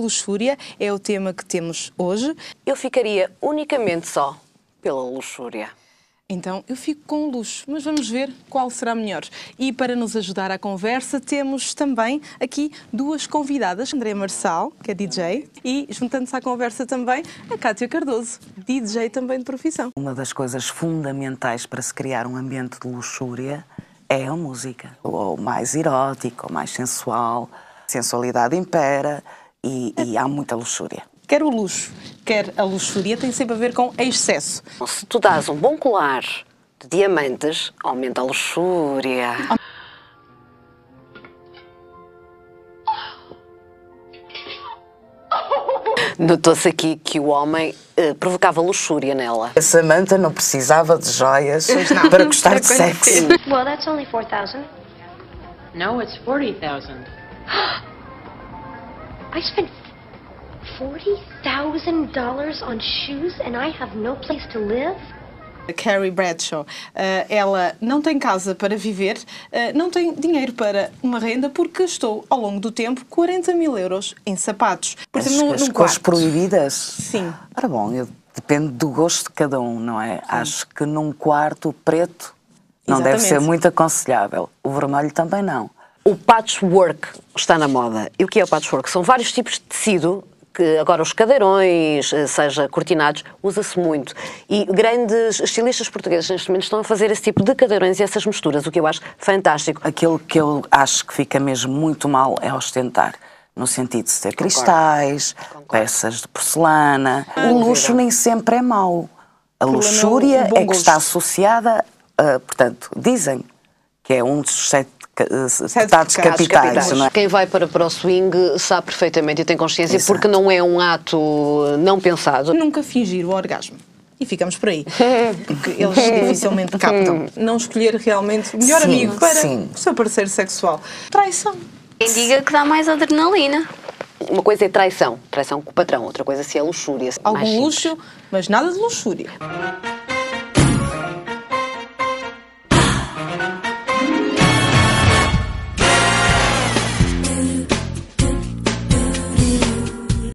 luxúria é o tema que temos hoje. Eu ficaria unicamente só pela luxúria. Então, eu fico com o luxo, mas vamos ver qual será melhor. E para nos ajudar à conversa, temos também aqui duas convidadas. André Marçal, que é DJ, e juntando-se à conversa também, a Cátia Cardoso, DJ também de profissão. Uma das coisas fundamentais para se criar um ambiente de luxúria é a música. Ou mais erótico, ou mais sensual. A sensualidade impera e há muita luxúria. Quer o luxo, quer a luxúria, tem sempre a ver com excesso. Se tu dás um bom colar de diamantes, aumenta a luxúria. Notou-se aqui que o homem provocava luxúria nela. A Samantha não precisava de joias para gostar de sexo. Well, that's only 4,000. No, it's 40,000. I spent $40,000 on shoes and I have no place to live? A Carrie Bradshaw, ela não tem casa para viver, não tem dinheiro para uma renda porque gastou, ao longo do tempo, 40 mil euros em sapatos. Por exemplo, As num cores quarto. proibidas? Sim. Ora bom, depende do gosto de cada um, não é? Sim. Acho que num quarto preto não deve ser muito aconselhável. O vermelho também não. O patchwork está na moda. E o que é o patchwork? São vários tipos de tecido que agora os cadeirões, seja cortinados, usa-se muito. E grandes estilistas portugueses neste momento estão a fazer esse tipo de cadeirões e essas misturas, o que eu acho fantástico. Aquilo que eu acho que fica mesmo muito mal é ostentar. No sentido de ter cristais, peças de porcelana. O luxo nem sempre é mau. A luxúria é que está associada, portanto, dizem que é um dos sete pecados capitais. Não é? Quem vai para o swing sabe perfeitamente e tem consciência. Exato. Porque não é um ato não pensado. Nunca fingir o orgasmo. E ficamos por aí. Porque eles dificilmente captam. Não escolher realmente o melhor amigo para o seu parceiro sexual. Traição. Quem diga que dá mais adrenalina. Uma coisa é traição com o patrão, outra coisa se é luxúria. Algum luxo, mas nada de luxúria.